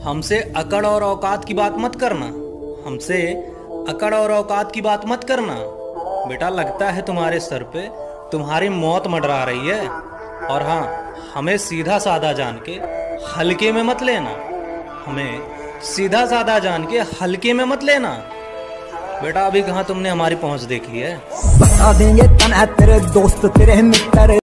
हमसे अकड़ और औकात की बात मत करना। हमसे अकड़ और औकात की बात मत करना। बेटा, लगता है तुम्हारे सर पे तुम्हारी मौत मंडरा रही है। और हाँ, हमें सीधा साधा जान के हल्के में मत लेना। हमें सीधा साधा जान के हल्के में मत लेना। बेटा, अभी कहाँ तुमने हमारी पहुंच देखी है। बता देंगे तन्हा तेरे दोस्त तेरे मित्र।